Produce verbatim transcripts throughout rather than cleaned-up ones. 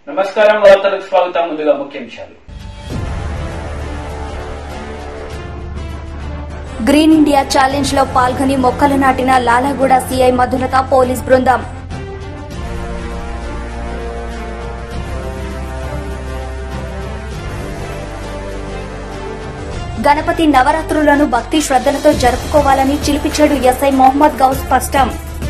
నమస్కారం వార్తలకు స్వాగతం. ముందుగా ముఖ్యాంశాలు. గ్రీన్ ఇండియా ఛాలెంజ్ లో పాల్గొని మొక్కలు నాటిన లాలాగూడ సీఐ మధులత పోలీస్ బృందం. గణపతి నవరాత్రులను భక్తి శ్రద్దలతో జరుపుకోవాలని చిలిపిచేడు ఎస్ఐ మొహమ్మద్ గౌస్ స్పష్టం.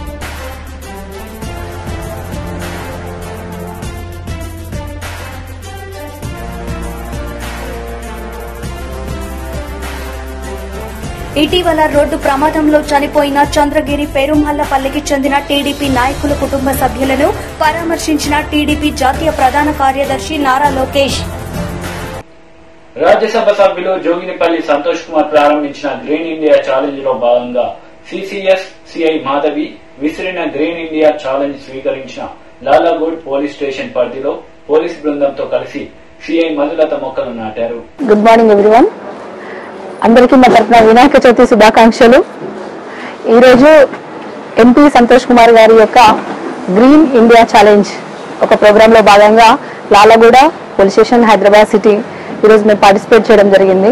ఇటీవల రోడ్డు ప్రమాదంలో చనిపోయిన చంద్రగిరి పేరుమల్లపల్లికి చెందిన టీడీపీ నాయకుల కుటుంబ సభ్యులను పరామర్శించిన టీడీపీ జాతీయ ప్రధాన కార్యదర్శి నారా లోకేష్. రాజ్యసభ సభ్యులు జోగినిపల్లి సంతోష్ కుమార్ ప్రారంభించిన గ్రీన్ ఇండియా ఛాలెంజ్ లో భాగంగా సిసిఎస్ సిఐ మాధవి విసిరిన గ్రీన్ ఇండియా ఛాలెంజ్ స్వీకరించిన లాలాగూడ్ పోలీస్ స్టేషన్ పరిధిలో పోలీస్ బృందంతో కలిసి సిఐ మధులత మొక్కలు నాటారు. Good morning everyone. అందరికీ మా తరఫున వినాయక చవితి శుభాకాంక్షలు. ఈరోజు ఎంపీ సంతోష్ కుమార్ గారి యొక్క గ్రీన్ ఇండియా ఛాలెంజ్ ఒక ప్రోగ్రామ్ లో భాగంగా Lalaguda police station Hyderabad city ఈరోజు మేము పార్టిసిపేట్ చేయడం జరిగింది.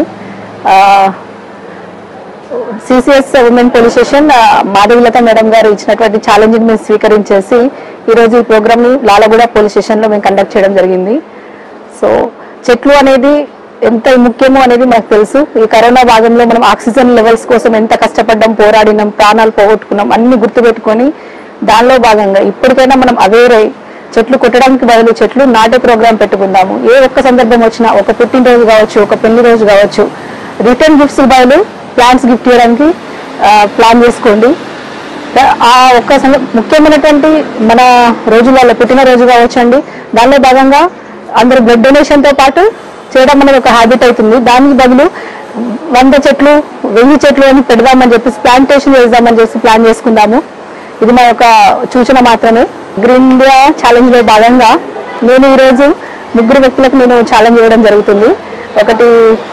CCS women police station Madhavilatha madam గారు ఇచ్చినటువంటి ఛాలెంజ్ ని మేము స్వీకరించేసి ఈరోజు ఈ ప్రోగ్రామ్ ని లాలాగూడ పోలీస్ స్టేషన్ లో మేము కండక్ట్ చేయడం జరిగింది. సో చెట్లు అనేది ఎంత ముఖ్యమో అనేది మనకు తెలుసు. ఈ కరోనా భాగంలో మనం ఆక్సిజన్ లెవెల్స్ కోసం ఎంత కష్టపడ్డాం, పోరాడినాం, ప్రాణాలు పోగొట్టుకున్నాం, అన్ని గుర్తుపెట్టుకొని దానిలో భాగంగా ఇప్పటికైనా మనం అవేర్ అయ్యి చెట్లు కొట్టడానికి బదులు చెట్లు నాటే ప్రోగ్రాం పెట్టుకుందాము. ఏ ఒక్క సందర్భం వచ్చినా, ఒక పుట్టినరోజు కావచ్చు, ఒక పెళ్లి రోజు కావచ్చు, రిటర్న్ గిఫ్ట్స్ బదులు ప్లాంట్స్ గిఫ్ట్ చేయడానికి ప్లాన్ చేసుకోండి. ఆ ఒక్క ముఖ్యమైనటువంటి మన రోజులలో పుట్టినరోజు కావచ్చండి, దానిలో భాగంగా అందరూ బ్లడ్ డొనేషన్ తో పాటు చేయడం అనేది ఒక హ్యాబిట్ అవుతుంది. దానికి బదులు వంద చెట్లు వెయ్యి చెట్లు అని పెడదామని చెప్పేసి ప్లాంటేషన్ చేద్దామని చెప్పి ప్లాన్ చేసుకుందాము. ఇది మా యొక్క సూచన మాత్రమే. గ్రీన్ ఇండియా ఛాలెంజ్ లో భాగంగా నేను ఈరోజు ముగ్గురు వ్యక్తులకు నేను ఛాలెంజ్ చేయడం జరుగుతుంది. ఒకటి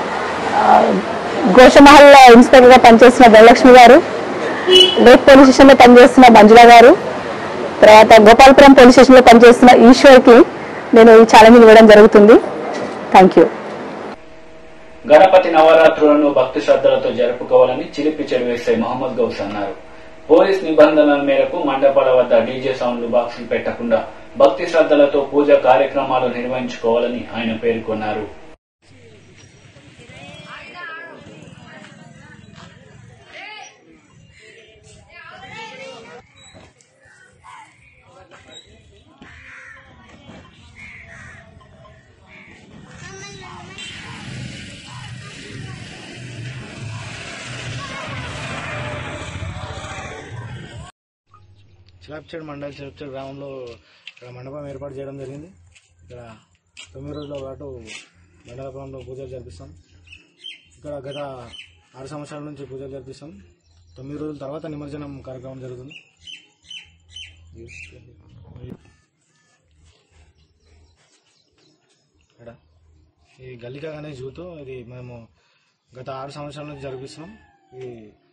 గోషమహల్ ఇన్స్పెక్టర్ గా పనిచేస్తున్న ధనలక్ష్మి గారు, లేక్ పోలీస్ స్టేషన్ లో పనిచేస్తున్న మంజుల గారు, తర్వాత గోపాలపురం పోలీస్ స్టేషన్ లో పనిచేస్తున్న ఈశ్వర్ కి నేను ఈ ఛాలెంజ్ ఇవ్వడం జరుగుతుంది. Thank you. గణపతి నవరాత్రులను భక్తి శ్రద్దలతో జరుపుకోవాలని చిలిపి చెడు ఎస్ఐ మొహమ్మద్ గౌస్ అన్నారు. పోలీస్ నిబంధనల మేరకు మండపాల వద్ద డీజే సౌండ్లు బాక్సులు పెట్టకుండా భక్తి శ్రద్దలతో పూజా కార్యక్రమాలు నిర్వహించుకోవాలని ఆయన పేర్కొన్నారు. చిలాప్చేడు మండలి చిలాప్చేడు గ్రామంలో ఇక్కడ మండపం ఏర్పాటు చేయడం జరిగింది. ఇక్కడ తొమ్మిది రోజుల పాటు మండపంలో పూజలు జరిపిస్తాం. ఇక్కడ గత ఆరు సంవత్సరాల నుంచి పూజలు జరిపిస్తాం. తొమ్మిది రోజుల తర్వాత నిమజ్జనం కార్యక్రమం జరుగుతుంది. ఇక్కడ ఈ గల్లికా గణేష్ జూతో ఇది మేము గత ఆరు సంవత్సరాల నుంచి జరిపిస్తున్నాం. ఈ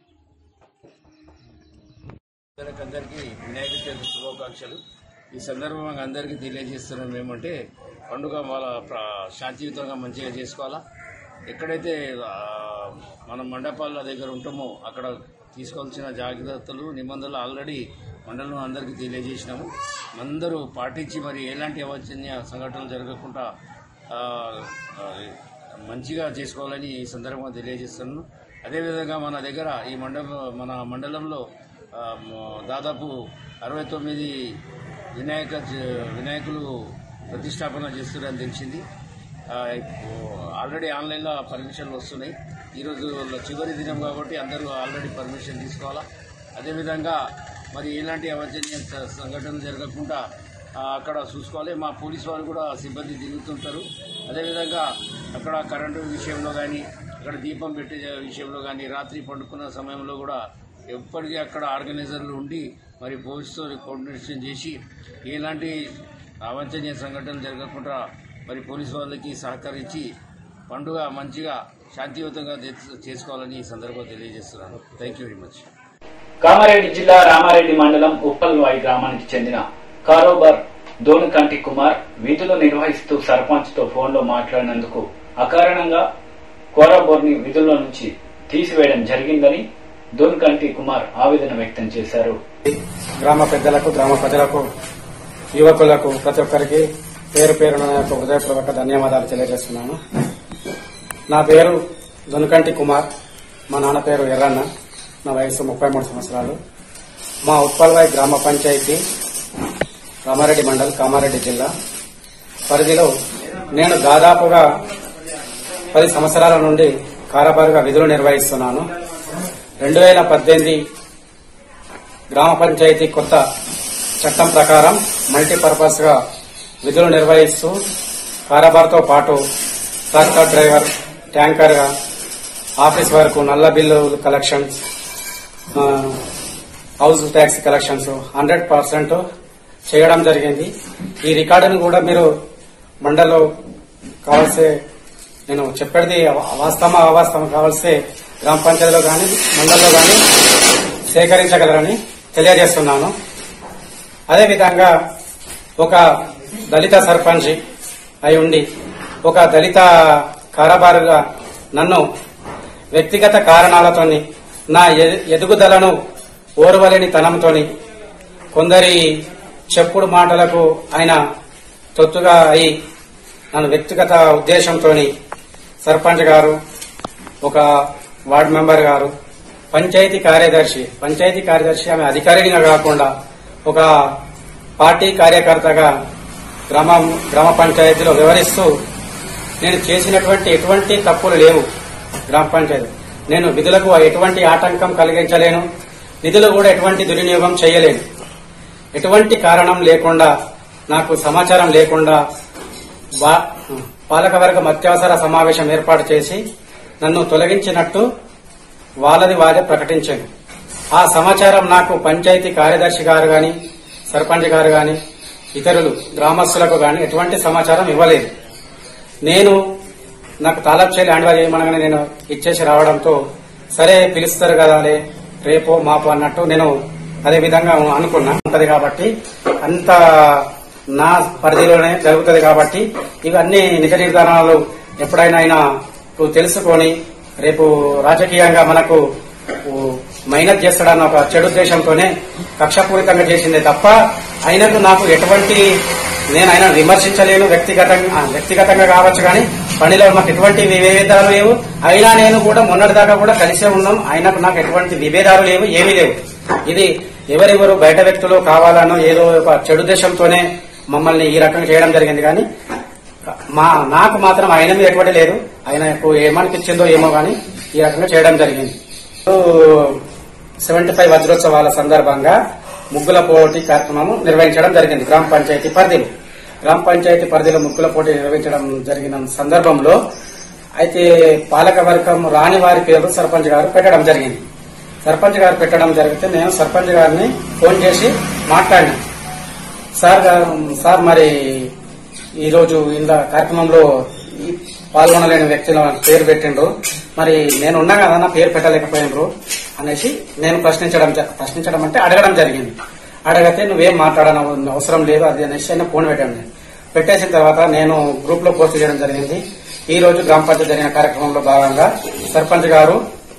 అందరికీ వినాయక చవితి శుభాకాంక్షలు. ఈ సందర్భంగా అందరికీ తెలియజేస్తున్నాం ఏమంటే పండుగ వాళ్ళ శాంతియుతంగా మంచిగా చేసుకోవాలా. ఎక్కడైతే మనం మండపాల దగ్గర ఉంటామో అక్కడ తీసుకోవాల్సిన జాగ్రత్తలు నిబంధనలు ఆల్రెడీ మండలంలో అందరికీ తెలియజేసినాము. అందరూ పాటించి మరి ఎలాంటి అవాంఛనీయ సంఘటనలు జరగకుండా మంచిగా చేసుకోవాలని ఈ సందర్భంగా తెలియజేస్తున్నాను. అదేవిధంగా మన దగ్గర ఈ మండప మన మండలంలో దాదాపు అరవై తొమ్మిది వినాయక వినాయకులు ప్రతిష్టాపన చేస్తున్నారని తెలిసింది. ఆల్రెడీ ఆన్లైన్లో పర్మిషన్లు వస్తున్నాయి. ఈరోజు చివరి దినం కాబట్టి అందరూ ఆల్రెడీ పర్మిషన్ తీసుకోవాలా. అదేవిధంగా మరి ఎలాంటి అవాంఛనీయ సంఘటనలు జరగకుండా అక్కడ చూసుకోవాలి. మా పోలీసు వారు కూడా సిబ్బంది తిరుగుతుంటారు. అదేవిధంగా అక్కడ కరెంటు విషయంలో కానీ, అక్కడ దీపం పెట్టే విషయంలో కానీ, రాత్రి పండుకున్న సమయంలో కూడా ఎప్పటికీ అక్కడ ఆర్గనైజర్లు ఉండి మరి పోలీసుతో కోఆర్డినేషన్ చేసి ఎలాంటి అవాంఛనీయ సంఘటనలు జరగకుండా మరి పోలీసు వాళ్ళకి సహకరించి పండుగ మంచిగా శాంతియుతంగా చేసుకోవాలని ఈ సందర్భంగా తెలియజేస్తున్నాను. Thank you very much. Kamareddy జిల్లా రామారెడ్డి మండలం ఉప్పల్వాయి గ్రామానికి చెందిన కారోబార్ దోనకంటి కుమార్ విధులు నిర్వహిస్తూ సర్పంచ్ తో ఫోన్ లో మాట్లాడినందుకు అకారణంగా కోరాబోర్ని విధుల్లో నుంచి తీసివేయడం జరిగిందని దోనకంటి కుమార్ ఆవేదన వ్యక్తం చేశారు. గ్రామ పెద్దలకు, గ్రామ ప్రజలకు, యువకులకు ప్రతి ఒక్కరికి పేరు పేరున హృదయపూర్వక ధన్యవాదాలు తెలియజేస్తున్నాను. నా పేరు దొనకంటి కుమార్, మా నాన్న పేరు ఎర్రన్న, నా వయసు ముప్పై మూడు సంవత్సరాలు. మా ఉప్పల్వాయి గ్రామ పంచాయతీ కామారెడ్డి మండల్, కామారెడ్డి జిల్లా పరిధిలో నేను దాదాపుగా పది సంవత్సరాల నుండి కారాబారుగా విధులు నిర్వహిస్తున్నాను. రెండు వేల పద్దెనిమిది గ్రామ పంచాయతీ కొత్త చట్టం ప్రకారం మల్టీపర్పస్ గా విధులు నిర్వహిస్తూ కారాబార్తో పాటు ట్రాక్టర్ డ్రైవర్, ట్యాంకర్ గా ఆఫీస్ వరకు నల్ల bill collections, house tax collections hundred percent చేయడం జరిగింది. ఈ రికార్డును కూడా మీరు మండల్లో కావాల్సే, నేను చెప్పేది వాస్తవ అవాస్తవం కావాల్సే గ్రామ పంచాయతీలో గాని మండల్లో గాని సేకరించగలరని తెలియజేస్తున్నాను. అదేవిధంగా ఒక దళిత సర్పంచ్ అయి ఉండి ఒక దళిత కారాబారుగా నన్ను వ్యక్తిగత కారణాలతోని నా ఎదుగుదలను ఓర్వలేని తనంతోని కొందరి చెప్పుడు మాటలకు ఆయన తొత్తుగా అయి నన్ను వ్యక్తిగత ఉద్దేశంతో సర్పంచ్ గారు, ఒక వార్డు మెంబర్ గారు, పంచాయతీ కార్యదర్శి పంచాయతీ కార్యదర్శి ఆమె అధికారిగా కాకుండా ఒక పార్టీ కార్యకర్తగా గ్రామ గ్రామ పంచాయతీలో వివరిస్తూ నేను చేసినటువంటి ఎటువంటి తప్పులు లేవు. గ్రామ పంచాయతీ నేను విధులకు ఎటువంటి ఆటంకం కలిగించలేను, నిధులు కూడా ఎటువంటి దుర్వినియోగం చేయలేను. ఎటువంటి కారణం లేకుండా, నాకు సమాచారం లేకుండా పాలకవర్గం అత్యవసర సమావేశం ఏర్పాటు చేసి నన్ను తొలగించినట్టు వాళ్ళది వారే ప్రకటించాను. ఆ సమాచారం నాకు పంచాయతీ కార్యదర్శి గారు గాని, సర్పంచ్ గారు గాని, ఇతరులు గ్రామస్తులకు గాని ఎటువంటి సమాచారం ఇవ్వలేదు. నేను నాకు తాలబ్ చేయాలి హ్యాండ్ ఓవర్ చేయమనగానే నేను ఇచ్చేసి రావడంతో సరే పిలుస్తారు కదా రేపో మాపో అన్నట్టు నేను అదే విధంగా అనుకున్నా. ఉంటది కాబట్టి అంత నా పరిధిలోనే జరుగుతుంది కాబట్టి ఇవన్నీ నిజ నిర్ధారణలు ఎప్పుడైనా అయినా తెలుసుకొని రేపు రాజకీయంగా మనకు మైనస్ చేస్తాడన్న ఒక చెడు ఉద్దేశంతోనే కక్షపూరితంగా చేసిందే తప్ప ఆయనకు నాకు ఎటువంటి, నేను ఆయన విమర్శించలేను. వ్యక్తిగతంగా వ్యక్తిగతంగా కావచ్చు కానీ పనిలో మాకు ఎటువంటి విభేదాలు లేవు. అయినా నేను కూడా మొన్నటిదాకా కూడా కలిసే ఉన్నాం. ఆయనకు నాకు ఎటువంటి విభేదాలు లేవు, ఏమీ లేవు. ఇది ఎవరెవరు బయట వ్యక్తులు కావాలనో ఏదో ఒక చెడు ఉద్దేశంతోనే మమ్మల్ని ఈ రకంగా చేయడం జరిగింది. కానీ మా నాకు మాత్రం ఆయన మీద ఎటువంటి లేదు. ఆయనకు ఏమనిపించిందో ఏమో కానీ ఈ రకంగా చేయడం జరిగింది. సెవెంటీ ఫైవ్ వజ్రోత్సవాల సందర్భంగా ముగ్గుల పోటీ కార్యక్రమం నిర్వహించడం జరిగింది గ్రామ పంచాయతీ పరిధిలో. గ్రామ పంచాయతీ పరిధిలో ముగ్గుల పోటీ నిర్వహించడం జరిగిన సందర్భంలో అయితే పాలకవర్గం రాని వారి పేరు సర్పంచ్ గారు పెట్టడం జరిగింది. సర్పంచ్ గారు పెట్టడం జరిగితే నేను సర్పంచ్ గారిని ఫోన్ చేసి మాట్లాడినా, సార్ సార్ మరి ఈరోజు ఇంత కార్యక్రమంలో పాల్గొనలేని వ్యక్తుల పేరు పెట్టిండ్రు, మరి నేను ఉన్నా కదా నా పేరు పెట్టలేకపోయినరు అనేసి నేను ప్రశ్నించడం ప్రశ్నించడం అంటే అడగడం జరిగింది. అడిగితే నువ్వేం మాట్లాడన అవసరం లేదు అది అనేసి ఆయన ఫోన్ పెట్టాను. నేను పెట్టేసిన తర్వాత నేను గ్రూప్ లో పోస్ట్ చేయడం జరిగింది. ఈ రోజు గ్రామ పంచాయతీ జరిగిన కార్యక్రమంలో భాగంగా సర్పంచ్ గారు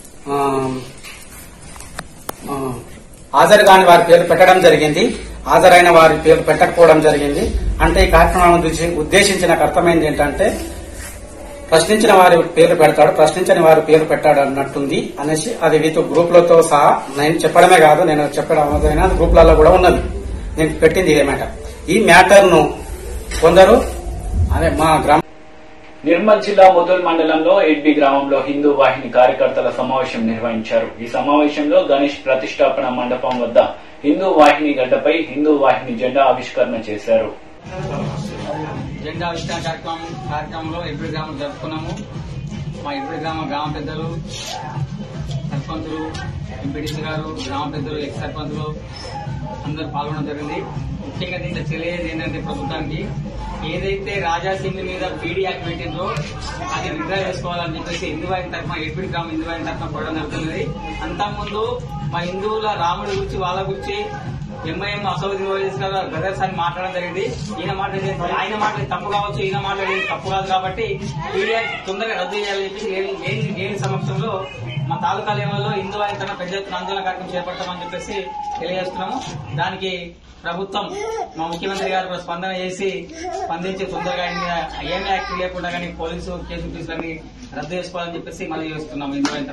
హాజరు కాని వారి పేరు పెట్టడం జరిగింది, హాజరైన వారి పేరు పెట్టకపోవడం జరిగింది. అంటే ఈ కార్యక్రమం ఉద్దేశించిన అర్థమైంది ఏంటంటే ప్రశ్నించిన వారి పేరు పెడతాడు, ప్రశ్నించని వారి పేరు పెట్టాడు అన్నట్టుంది అనేసి అది విత్ గ్రూప్లతో సహా నేను చెప్పడమే కాదు, నేను చెప్పడం గ్రూప్లలో కూడా ఉన్నది. నేను పెట్టింది ఇదే మ్యాటర్. ఈ మ్యాటర్ ను కొందరు అదే మా గ్రామ నిర్మల్ జిల్లా ముదల్ మండలంలో ఎడ్బి గ్రామంలో హిందూ వాహిని కార్యకర్తల సమావేశం నిర్వహించారు. ఈ సమావేశంలో గణేష్ ప్రతిష్టాపన మండపం వద్ద హిందూ వాహిని గడ్డపై హిందూ వాహిని జెండా ఆవిష్కరణ చేశారు. జెండా ఆవిష్కరణ కార్యక్రమం కార్యక్రమంలో ఎడ్బి గ్రామం జరుపుకున్నాము. మా ఎడ్బి గ్రామ గ్రామ పెద్దలు, సర్పంచులు, ఎంపీడీసీ గారు, గ్రామ పెద్దలు, ఎక్స్ సర్పంచులు అందరూ పాల్గొనడం జరిగింది. ముఖ్యంగా దీంట్లో తెలియదు ఏంటంటే ప్రభుత్వానికి ఏదైతే రాజాసింగ్ మీద పీడీ యాక్ట్ పెట్టిందో అది విత్డ్రా చేసుకోవాలని చెప్పేసి హిందూ వాహిని తరఫున ఎడ్బి గ్రామం హిందూ వాహిని తరఫున పోవడం జరుగుతున్నది. అంతకుముందు మా హిందువుల రాముడి గురించి వాళ్ళ గురించి ఎంఐఎం అసౌద్దీన్ ఓవైసీ గారు బ్రదర్స్ అని మాట్లాడడం జరిగింది. ఈయన మాట్లాడేది ఆయన మాట్లాడేది తప్పు కావచ్చు, ఈయన మాట్లాడేది తప్పు కాదు కాబట్టి పీడియా తొందరగా రద్దు చేయాలని చెప్పి లేని సమక్షంలో మా తాలూకా లెవెల్లో హిందూ ఆయన పెద్ద ఎత్తున ఆందోళన కార్యక్రమం చేపడతామని చెప్పేసి తెలియజేస్తున్నాము. దానికి ప్రభుత్వం మా ముఖ్యమంత్రి గారు కూడా స్పందన చేసి స్పందించి తొందరగా ఏమీ యాక్ట్ లేకుండా కానీ పోలీసు కేసు కేసులన్నీ రద్దు చేసుకోవాలని చెప్పేసి మనం చేస్తున్నాం. హిందూ ఆయన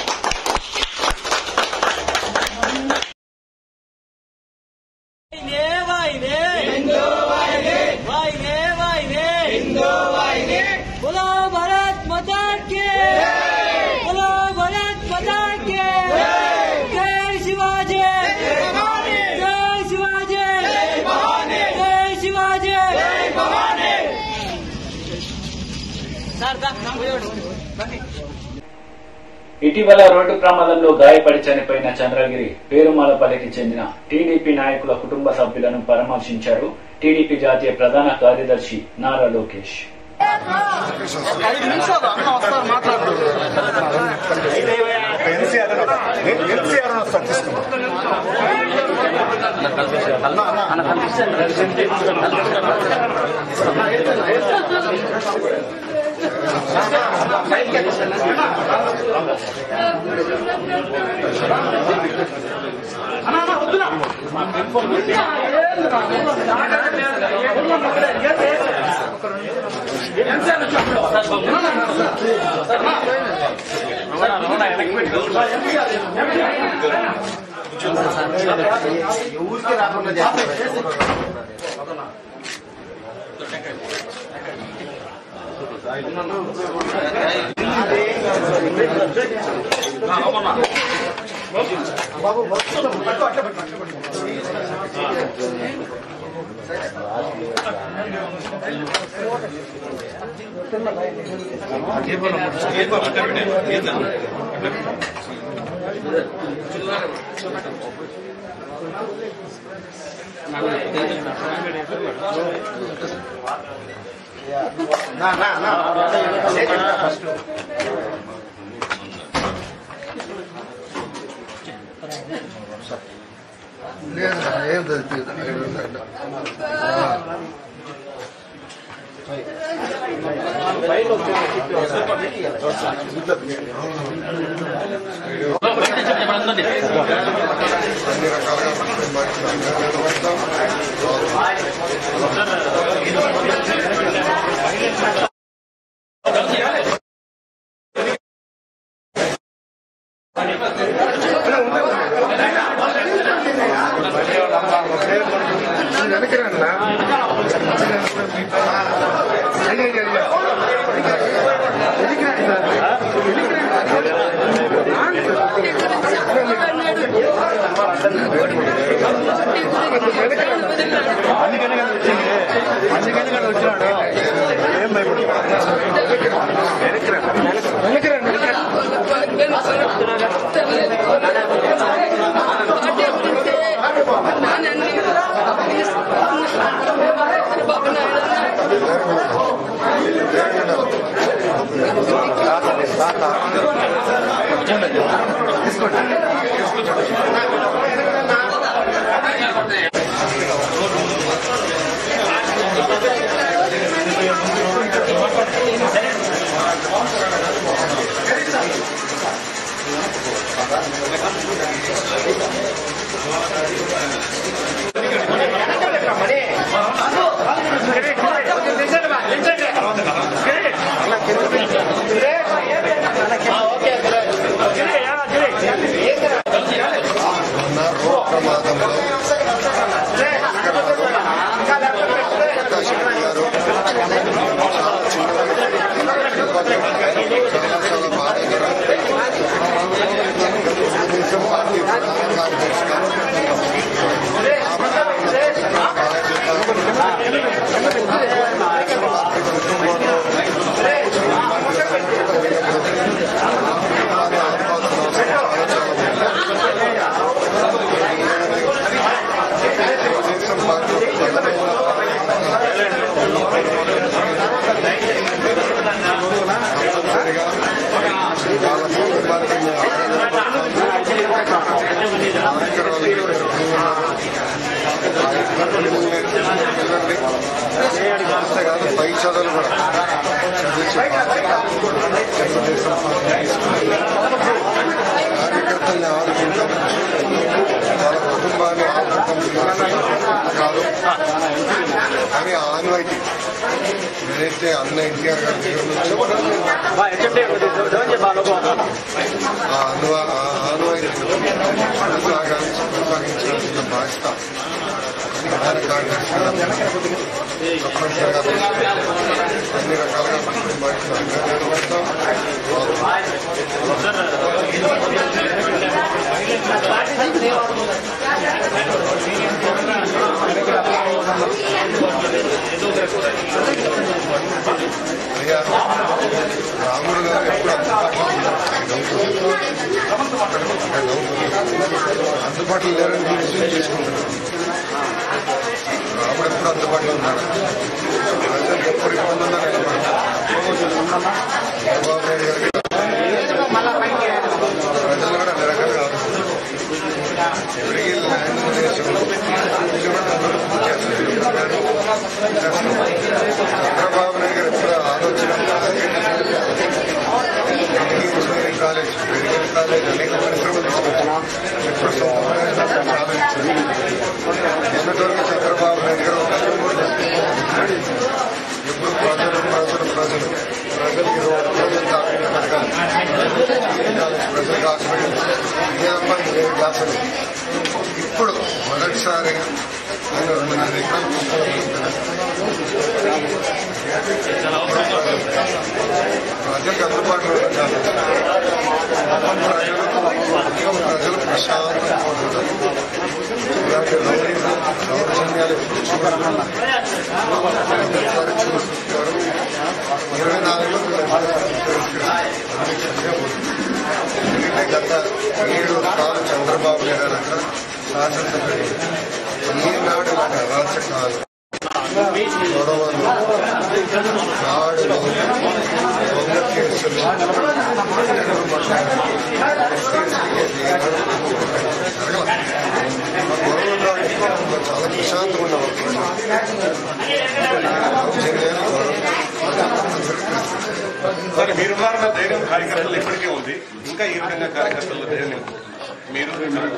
बोलो भारत माता की, बोलो भारत माता की, जय शिवाजी, जय शिवाजी, जय शिवाजी. ఇటీవల రోడ్డు ప్రమాదంలో గాయపడి చనిపోయిన చంద్రగిరి పేరుమాలపల్లికి చెందిన టీడీపీ నాయకుల కుటుంబ సభ్యులను పరామర్శించారు టీడీపీ జాతీయ ప్రధాన కార్యదర్శి నారా లోకేష్. ఊరికి రాకుండా బాబు నా నా నా ఫస్ట్ లేదు ఏం అంతేకాదు పై చదువులు కూడా చదివించి తెలుగుదేశం కార్యకర్తల్ని ఆదుకుంటాం, వాళ్ళ కుటుంబాన్ని ఆదుకుంటాం కాదు. కానీ ఆన్వాయితీ ఏదైతే అన్న ఎన్టీఆర్ గారి దగ్గర నుంచి ఆన్వాయితీ కొనసాగించాల్సిన బాధ్యత ప్రధాన కార్యదర్శి తప్పనిసరిగా అన్ని రకాలుగా నిర్వహిస్తాం. అయ్యా రాముడు గారు ఎప్పుడు అందుబాటులో లేరని విషయం చేసుకుంటున్నారు. రాముడు ఎప్పుడు అందుబాటులో ఉన్నాడు. ప్రజలకు ఎప్పుడు ఇబ్బంది ఉన్నా నిలబడతారు. చంద్రబాబు నాయుడు గారికి ప్రజలు కూడా నిరకలుగా ఎవరికి ల్యాండ్ చంద్రబాబు నాయుడు గారు ఎప్పుడు ఆలోచన ఇంజనీరింగ్ కాలేజ్, మెడికల్ కాలేజ్ అనేక పరిశ్రమలు తీసుకొచ్చారు. ఎప్పుడు సొంత చాలా ఇచ్చారు. మొన్నటివరకు చంద్రబాబు నాయుడు గారు ఎప్పుడు ప్రజలు ప్రజలు ప్రజలు ప్రజలకి రోడ్డు, ప్రజలు తాపిన పథకాలు, ప్రజలకు హాస్పిటల్స్, ఏ అమ్మాయి ఏ క్లాసులు. ఇప్పుడు మొదటిసారిగా ఆయన రెండున్నర ఎకరాలు ప్రజలకు అందుబాటులో ఉండాలి. ప్రజలు ప్రజలు ప్రశాంతంగా ఉంటారు. ఇలాంటి రౌడీలు దౌర్జన్యాలు చూస్తున్నారు. ఇరవై నాలుగులో ఎందుకంటే గత ఏడు కాలు చంద్రబాబు నాయుడు అక్కడ శాసనసభ్యుడు ఈనాడు ఇలాంటి అరాచకాలు, గొడవలు, దాడులు, దొంగ కేసులు గొడవలు చాలా ప్రశాంతంగా ఉండవచ్చు. సరే, మీరు ధైర్యం కార్యకర్తలు ఇప్పటికే ఉంది. ఇంకా ఈ విధంగా కార్యకర్తల ధైర్యం మీరు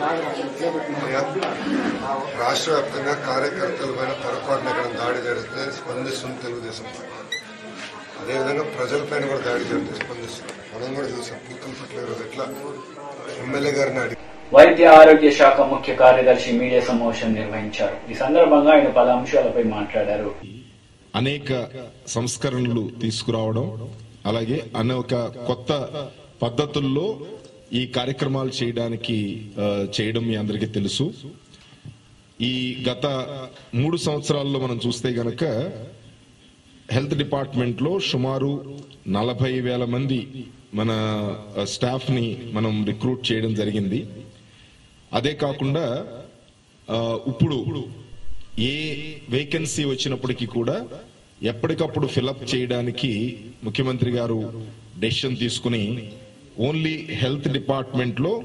రాష్ట్ర వ్యాప్తంగా కార్యకర్తల పైన పొరపాటున ఎక్కడ దాడి జరిగితే స్పందిస్తుంది తెలుగుదేశం. అదేవిధంగా ప్రజలపైన కూడా దాడి జరిగితే స్పందిస్తుంది. మనం కూడా చూసాం. పూతల పట్ల ఈరోజు ఎట్లా ఎమ్మెల్యే గారిని అడిగి వైద్య ఆరోగ్య శాఖ ముఖ్య కార్యదర్శి మీడియా సమావేశం నిర్వహించారు. ఈ సందర్భంగా ఆయన పలు అంశాలపై మాట్లాడారు. అనేక సంస్కరణలు తీసుకురావడం, అలాగే అనేక కొత్త పద్ధతుల్లో ఈ కార్యక్రమాలు చేయడానికి చేయడం మీ అందరికీ తెలుసు. ఈ గత మూడు సంవత్సరాల్లో మనం చూస్తే గనక హెల్త్ డిపార్ట్మెంట్ లో సుమారు నలభై వేల మంది మన స్టాఫ్ ని మనం రిక్రూట్ చేయడం జరిగింది. అదే కాకుండా ఇప్పుడు ఏ వేకెన్సీ వచ్చినప్పటికీ కూడా ఎప్పటికప్పుడు ఫిలప్ చేయడానికి ముఖ్యమంత్రి గారు డెసిషన్ తీసుకుని ఓన్లీ హెల్త్ డిపార్ట్మెంట్ లో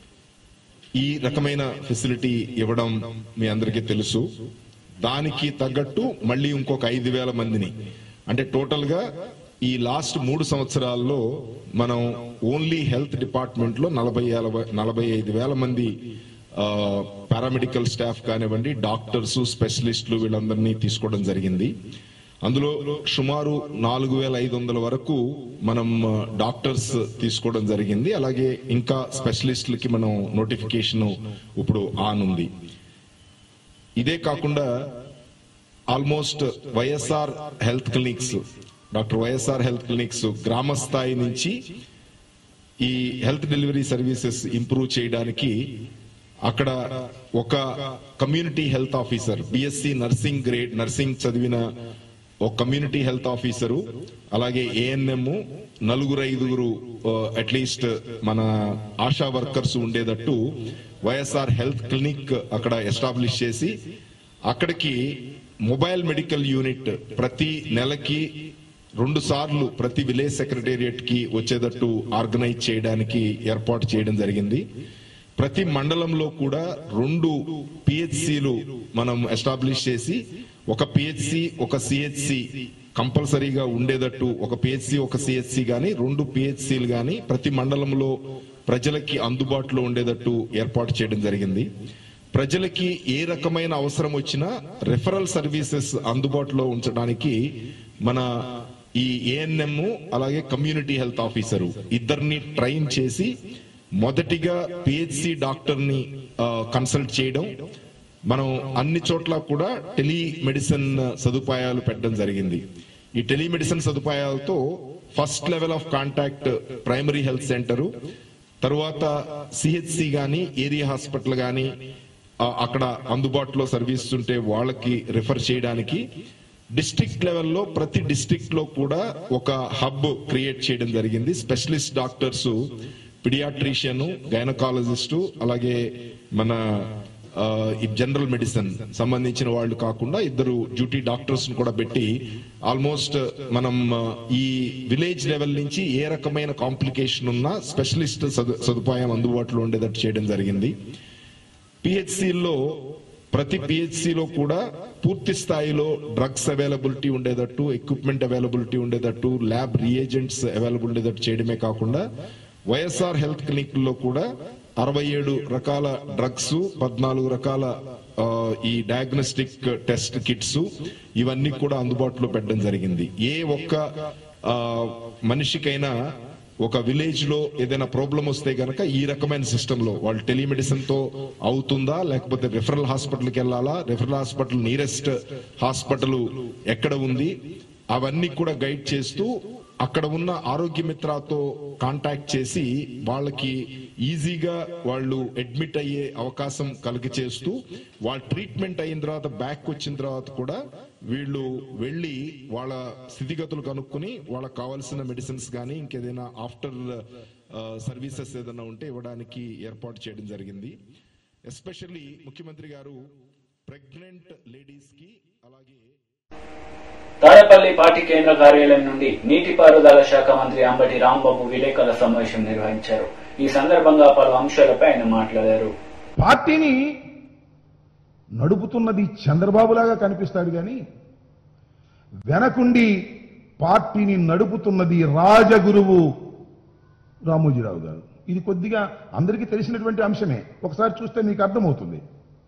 ఈ రకమైన ఫెసిలిటీ ఇవ్వడం మీ అందరికీ తెలుసు. దానికి తగ్గట్టు మళ్ళీ ఇంకొక ఐదు వేల మందిని, అంటే టోటల్ గా ఈ లాస్ట్ మూడు సంవత్సరాల్లో మనం ఓన్లీ హెల్త్ డిపార్ట్మెంట్ లో నలభై నలభై ఐదు వేల మంది పారామెడికల్ స్టాఫ్ కానివ్వండి, డాక్టర్స్, స్పెషలిస్టులు వీళ్ళందరినీ తీసుకోవడం జరిగింది. అందులో సుమారు నాలుగు వేల ఐదు వందల వరకు మనం డాక్టర్స్ తీసుకోవడం జరిగింది. అలాగే ఇంకా స్పెషలిస్టులకి మనం నోటిఫికేషన్ ఇప్పుడు ఆన్ ఉంది. ఇదే కాకుండా almost YSR health clinics, doctor YSR health clinics గ్రామ స్థాయి నుంచి ఈ హెల్త్ డెలివరీ సర్వీసెస్ ఇంప్రూవ్ చేయడానికి అక్కడ ఒక community health officer, B Sc nursing grade nursing చదివిన ఒక కమ్యూనిటీ హెల్త్ ఆఫీసరు, అలాగే ఏఎన్ఎం, నలుగురు ఐదుగురు అట్లీస్ట్ మన ఆశా వర్కర్స్ ఉండేటట్టు వైఎస్ఆర్ హెల్త్ క్లినిక్ అక్కడ ఎస్టాబ్లిష్ చేసి అక్కడికి మొబైల్ మెడికల్ యూనిట్ ప్రతి నెలకి రెండు సార్లు ప్రతి విలేజ్ సెక్రటేరియట్ కి వచ్చేటట్టు ఆర్గనైజ్ చేయడానికి ఏర్పాటు చేయడం జరిగింది. ప్రతి మండలంలో కూడా రెండు పిహెచ్సిలు మనం ఎస్టాబ్లిష్ చేసి ఒక పిహెచ్సి ఒక సిహెచ్సి కంపల్సరీగా ఉండేటట్టు, ఒక పిహెచ్సి ఒక సిహెచ్సి గాని రెండు పిహెచ్సిలు గాని ప్రతి మండలంలో ప్రజలకి అందుబాటులో ఉండేటట్టు ఏర్పాటు చేయడం జరిగింది. ప్రజలకి ఏ రకమైన అవసరం వచ్చినా రెఫరల్ సర్వీసెస్ అందుబాటులో ఉంచడానికి మన ఈ ఏఎన్ఎం అలాగే కమ్యూనిటీ హెల్త్ ఆఫీసరు ఇద్దరిని ట్రైన్ చేసి మొదటిగా పిహెచ్సి డాక్టర్ ని కన్సల్ట్ చేయడం, మనం అన్ని చోట్ల కూడా టెలిమెడిసిన్ సదుపాయాలు పెట్టడం జరిగింది. ఈ టెలిమెడిసిన్ సదుపాయాలతో first level of contact primary health centre, తరువాత సిహెచ్సి గాని ఏరియా హాస్పిటల్ గాని అక్కడ అందుబాటులో సర్వీస్ ఉంటే వాళ్ళకి రిఫర్ చేయడానికి, డిస్ట్రిక్ట్ లెవెల్లో ప్రతి డిస్ట్రిక్ట్ లో కూడా ఒక హబ్ క్రియేట్ చేయడం జరిగింది. స్పెషలిస్ట్ డాక్టర్స్, పిడియాట్రిషియన్, గైనకాలజిస్టు, అలాగే మన ఈ జనరల్ మెడిసిన్ సంబంధించిన వాళ్ళు కాకుండా ఇద్దరు డ్యూటీ డాక్టర్స్ కూడా పెట్టి ఆల్మోస్ట్ మనం ఈ విలేజ్ లెవెల్ నుంచి ఏ రకమైన కాంప్లికేషన్ ఉన్నా స్పెషలిస్ట్ సదుపాయం అందుబాటులో ఉండేటట్టు చేయడం జరిగింది. పిహెచ్సిలో ప్రతి పిహెచ్సిలో కూడా పూర్తి స్థాయిలో డ్రగ్స్ అవైలబిలిటీ ఉండేటట్టు, ఎక్విప్మెంట్ అవైలబిలిటీ ఉండేటట్టు, ల్యాబ్ రియేజెంట్స్ అవైలబుల్ ఉండేటట్టు చేయడమే కాకుండా వైఎస్ఆర్ హెల్త్ క్లినిక్ లో కూడా అరవై ఏడు రకాల డ్రగ్స్, పద్నాలుగు రకాల ఈ డయాగ్నోస్టిక్ టెస్ట్ కిట్స్ ఇవన్నీ కూడా అందుబాటులో పెట్టడం జరిగింది. ఏ ఒక్క మనిషికైనా ఒక విలేజ్ లో ఏదైనా ప్రాబ్లం వస్తే గనక ఈ రకమైన సిస్టమ్ లో వాళ్ళు టెలిమెడిసిన్ తో అవుతుందా, లేకపోతే రిఫరల్ హాస్పిటల్కి వెళ్ళాలా, రిఫరల్ హాస్పిటల్ నియరెస్ట్ హాస్పిటల్ ఎక్కడ ఉంది, అవన్నీ కూడా గైడ్ చేస్తూ అక్కడ ఉన్న ఆరోగ్య మిత్రతో కాంటాక్ట్ చేసి వాళ్ళకి ఈజీగా వాళ్ళు అడ్మిట్ అయ్యే అవకాశం కలిగి చేస్తూ, వాళ్ళ ట్రీట్మెంట్ అయిన తర్వాత బ్యాక్ వచ్చిన తర్వాత కూడా వీళ్ళు వెళ్ళి వాళ్ళ స్థితిగతులు కనుక్కుని వాళ్ళకి కావాల్సిన మెడిసిన్స్ కానీ ఇంకేదైనా ఆఫ్టర్ సర్వీసెస్ ఏదైనా ఉంటే ఇవ్వడానికి ఏర్పాటు చేయడం జరిగింది. ఎస్పెషల్లీ ముఖ్యమంత్రి గారు ప్రెగ్నెంట్ లేడీస్ కి, అలాగే తాడేపల్లి పార్టీ కేంద్ర కార్యాలయం నుండి నీటిపారుదల శాఖ మంత్రి అంబటి రాంబాబు విలేకరుల సమావేశం నిర్వహించారు. ఈ సందర్భంగా పలు అంశాలపై ఆయన మాట్లాడారు. పార్టీని నడుపుతున్నది చంద్రబాబులాగా కనిపిస్తాడు కానీ వెనకుండి పార్టీని నడుపుతున్నది రాజగురువు రామోజీరావు గారు. ఇది కొద్దిగా అందరికీ తెలిసినటువంటి అంశమే. ఒకసారి చూస్తే మీకు అర్థమవుతుంది.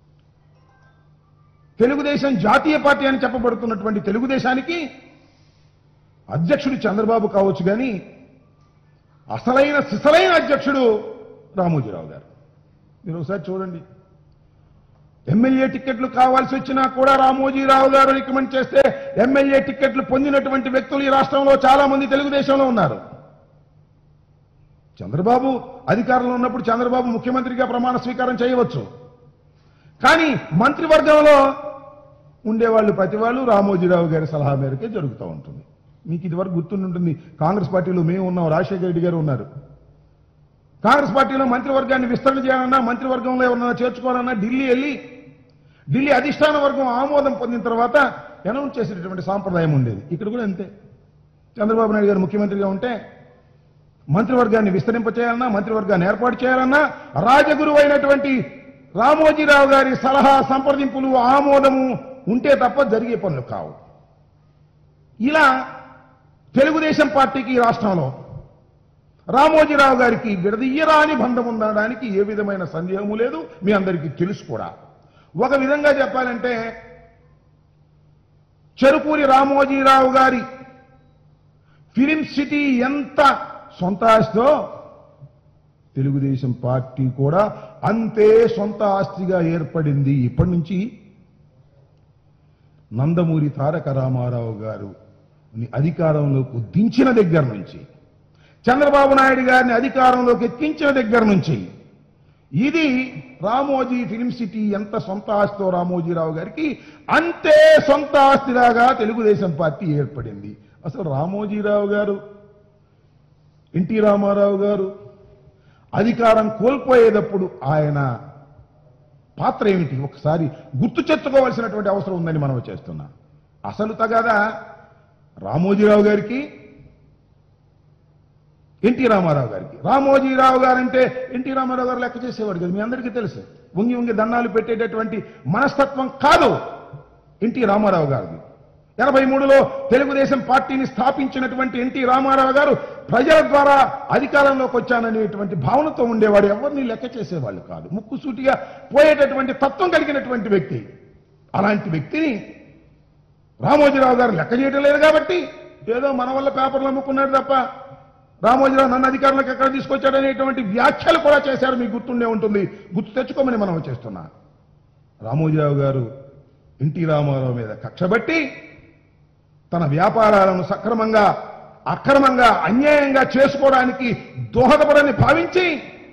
తెలుగుదేశం జాతీయ పార్టీ అని చెప్పబడుతున్నటువంటి తెలుగుదేశానికి అధ్యక్షుడు చంద్రబాబు కావచ్చు కానీ అసలైన సిసలైన అధ్యక్షుడు రామోజీరావు గారు. మీరు ఒకసారి చూడండి, ఎమ్మెల్యే టికెట్లు కావాల్సి వచ్చినా కూడా రామోజీరావు గారు రికమెండ్ చేస్తే ఎమ్మెల్యే టికెట్లు పొందినటువంటి వ్యక్తులు ఈ రాష్ట్రంలో చాలా మంది తెలుగుదేశంలో ఉన్నారు. చంద్రబాబు అధికారంలో ఉన్నప్పుడు చంద్రబాబు ముఖ్యమంత్రిగా ప్రమాణ స్వీకారం చేయవచ్చు, కానీ మంత్రివర్గంలో ఉండేవాళ్ళు ప్రతి వాళ్ళు రామోజీరావు గారి సలహా మేరకే జరుగుతూ ఉంటుంది. మీకు ఇదివరకు గుర్తుంటుంది, కాంగ్రెస్ పార్టీలో మేము ఉన్నాం, రాజశేఖర రెడ్డి గారు ఉన్నారు. కాంగ్రెస్ పార్టీలో మంత్రివర్గాన్ని విస్తరణ చేయాలన్నా, మంత్రివర్గంలో ఎవరన్నా చేర్చుకోవాలన్నా ఢిల్లీ వెళ్ళి ఢిల్లీ అధిష్టాన వర్గం ఆమోదం పొందిన తర్వాత అనౌన్స్ చేసేటటువంటి సాంప్రదాయం ఉండేది. ఇక్కడ కూడా అంతే. చంద్రబాబు నాయుడు గారు ముఖ్యమంత్రిగా ఉంటే మంత్రివర్గాన్ని విస్తరింపచేయాలన్నా, మంత్రివర్గాన్ని ఏర్పాటు చేయాలన్నా రాజగురువు అయినటువంటి రామోజీరావు గారి సలహా, సంప్రదింపులు, ఆమోదము ఉంటే తప్ప జరిగే పనులు కావు. ఇలా తెలుగుదేశం పార్టీకి రాష్ట్రంలో రామోజీరావు గారికి విడదీయరాని బంధం ఉండడానికి ఏ విధమైన సందేహము లేదు. మీ అందరికీ తెలుసు కూడా. ఒక విధంగా చెప్పాలంటే చెరుకూరి రామోజీరావు గారి ఫిలిం సిటీ ఎంత సొంత ఆస్తో తెలుగుదేశం పార్టీ కూడా అంతే సొంత ఆస్తిగా ఏర్పడింది. ఇప్పటి నుంచి నందమూరి తారక రామారావు గారు అధికారంలోకి దించిన దగ్గర నుంచి, చంద్రబాబు నాయుడు గారిని అధికారంలోకి ఎక్కించిన దగ్గర నుంచి ఇది రామోజీ ఫిలిం సిటీ ఎంత సొంత ఆస్తితో రామోజీరావు గారికి అంతే సొంత ఆస్తిలాగా తెలుగుదేశం పార్టీ ఏర్పడింది. అసలు రామోజీరావు గారు, ఎన్టీ రామారావు గారు అధికారం కోల్పోయేటప్పుడు ఆయన పాత్ర ఏమిటి ఒకసారి గుర్తు తెచ్చుకోవాల్సినటువంటి అవసరం ఉందని మనం చేస్తున్నాం. అసలు తగదా రామోజీరావు గారికి, ఎన్టీ రామారావు గారికి. రామోజీరావు గారంటే ఎన్టీ రామారావు గారు లెక్క చేసేవాడు కదా, మీ అందరికీ తెలుసు. వంగి వంగి దండాలు పెట్టేటటువంటి మనస్తత్వం కాదు ఎన్టీ రామారావు గారిది. ఎనభై మూడులో తెలుగుదేశం పార్టీని స్థాపించినటువంటి ఎన్టీ రామారావు గారు ప్రజల ద్వారా అధికారంలోకి వచ్చాననేటువంటి భావనతో ఉండేవాడు. ఎవరిని లెక్క చేసేవాళ్ళు కాదు. ముక్కుసూటిగా పోయేటటువంటి తత్వం కలిగినటువంటి వ్యక్తి. అలాంటి వ్యక్తిని రామోజీరావు గారు లెక్క చేయడం లేదు కాబట్టి ఏదో మన వల్ల పేపర్లు అమ్ముకున్నాడు తప్ప రామోజీరావు నన్ను అధికారంలోకి ఎక్కడ తీసుకొచ్చాడనేటువంటి వ్యాఖ్యలు కూడా చేశారు. మీకు గుర్తుండే ఉంటుంది. గుర్తు తెచ్చుకోమని మనం చేస్తున్నా. రామోజీరావు గారు ఎన్టీ రామారావు మీద కక్షబట్టి తన వ్యాపారాలను సక్రమంగా అక్రమంగా అన్యాయంగా చేసుకోవడానికి దోహదపడని భావించి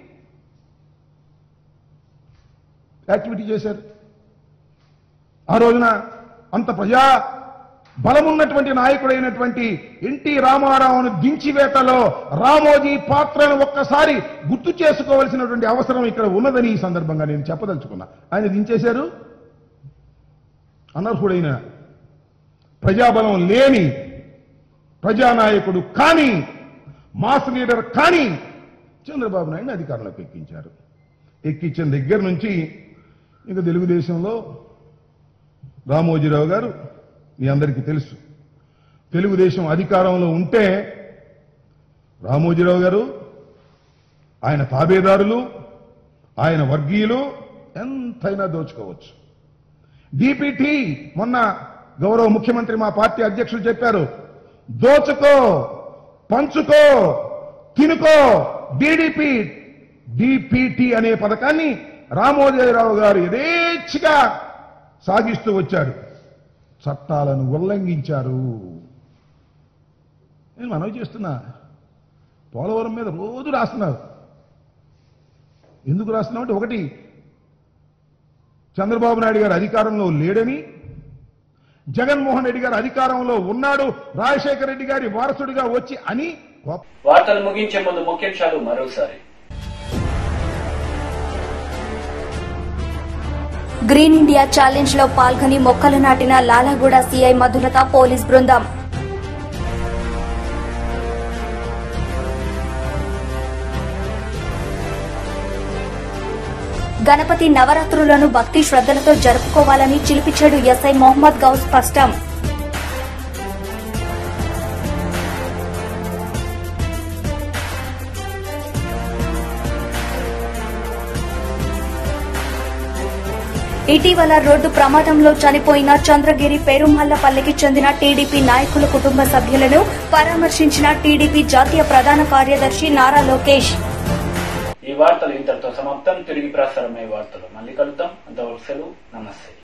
యాక్టివిటీ చేశారు. ఆ రోజున అంత ప్రజా బలమున్నటువంటి నాయకుడైనటువంటి ఎన్టీ రామారావును దించివేతలో రామోజీ పాత్రను ఒక్కసారి గుర్తు చేసుకోవాల్సినటువంటి అవసరం ఇక్కడ ఉన్నదని ఈ సందర్భంగా నేను చెప్పదలుచుకున్నా. ఆయన దించేశారు. అనర్హుడైన ప్రజాబలం లేని ప్రజానాయకుడు కానీ మాస్ లీడర్ కానీ చంద్రబాబు నాయుడు అధికారంలోకి ఎక్కించారు. ఎక్కించిన దగ్గర నుంచి ఇక తెలుగుదేశంలో రామోజీరావు గారు మీ అందరికీ తెలుసు. తెలుగుదేశం అధికారంలో ఉంటే రామోజీరావు గారు, ఆయన తాబేదారులు, ఆయన వర్గీయులు ఎంతైనా దోచుకోవచ్చు. డిపిటి మొన్న గౌరవ ముఖ్యమంత్రి మా పార్టీ అధ్యక్షులు చెప్పారు, దోచుకో, పంచుకో, తినుకో. డిడిపి డిపిటి అనే పథకాన్ని రామోజీరావు గారు యథేచ్ఛగా సాగిస్తూ వచ్చారు. చట్టాలను ఉల్లంఘించారు. నేను మనవి చేస్తున్నా, పోలవరం మీద రోజు రాస్తున్నారు. ఎందుకు రాస్తున్నావు అంటే, ఒకటి చంద్రబాబు నాయుడు గారు అధికారంలో లేడని, జగన్మోహన్ రెడ్డి గారు అధికారంలో ఉన్నాడు, రాజశేఖర రెడ్డి గారి వారసుడిగా వచ్చి అని. వార్తలు ముగించే ముందు ముఖ్యాంశాలు మరోసారి. గ్రీన్ ఇండియా ఛాలెంజ్ లో పాల్గొని మొక్కలు నాటిన లాలాగూడ సీఐ మధులత పోలీస్ బృందం. గణపతి నవరాత్రులను భక్తి శ్రద్దలతో జరుపుకోవాలని చిలిపిచ్చాడు ఎస్ఐ మొహమ్మద్ గౌస్ స్పష్టం. ఇటీవల రోడ్డు ప్రమాదంలో చనిపోయిన చంద్రగిరి పెరుమల్లపల్లికి చెందిన టీడీపీ నాయకుల కుటుంబ సభ్యులను పరామర్శించిన టీడీపీ జాతీయ ప్రధాన కార్యదర్శి నారా లోకేష్. ఈ వార్తలు ఇంతటితో సమాప్తం. తిరిగి ప్రసారమయ్యే వార్తలు మళ్ళీ కలుద్దాం. అంతవరకు సెలవు. నమస్తే.